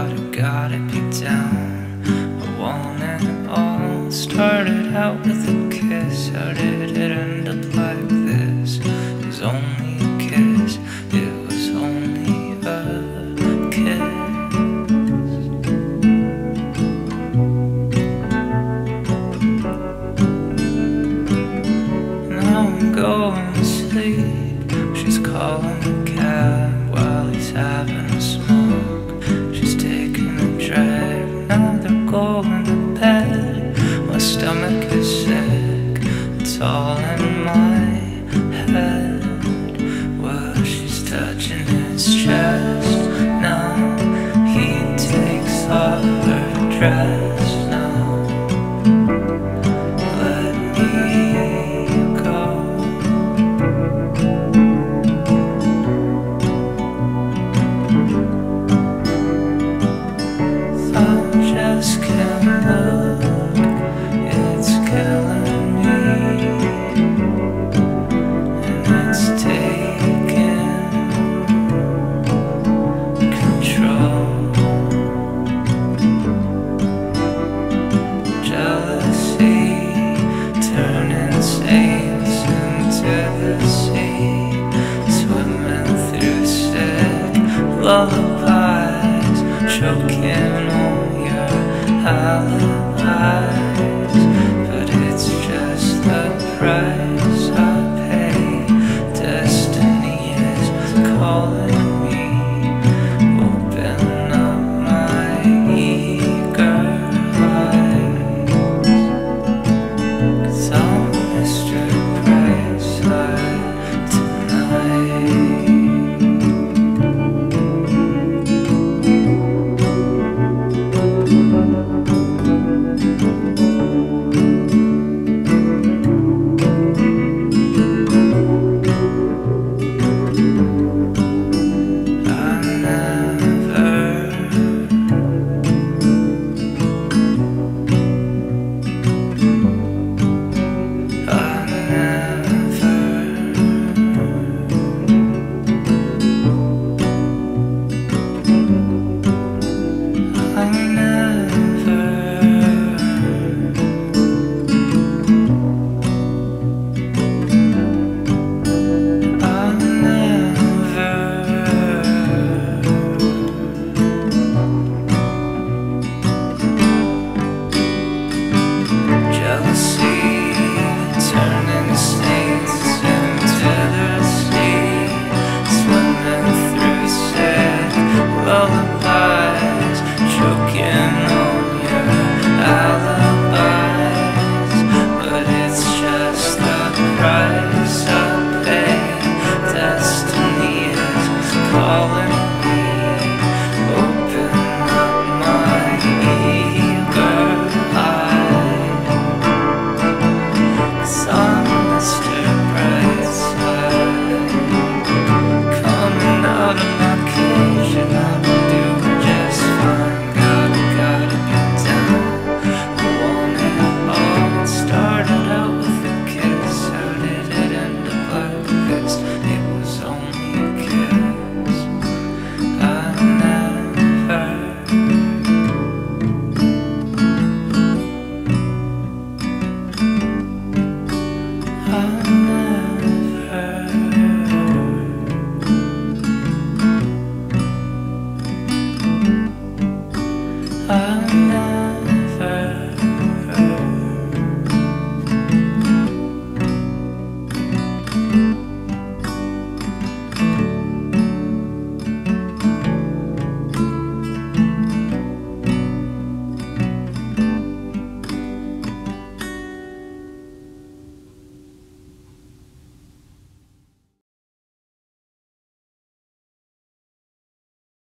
but I gotta be down. I want it all. Started out with a kiss. How did it end up like this? It was only a kiss. It was only a kiss. Now I'm going to sleep. She's calling a cab while he's having a smoke. She's taking a drive. Now they're going to bed. My stomach is sick. It's all in my head. Well, she's touching his chest. Now he takes off her dress. Now let me go. Thought just can't look. It's killing me, and it's taking control. Jealousy turning saints into the sea, swimming through sick lullabies, choking on your alibis. But it's just the price I pay. Destiny is calling me. Open up my eager eyes, 'cause I'm Mr. Brightside tonight. Lullabies, choking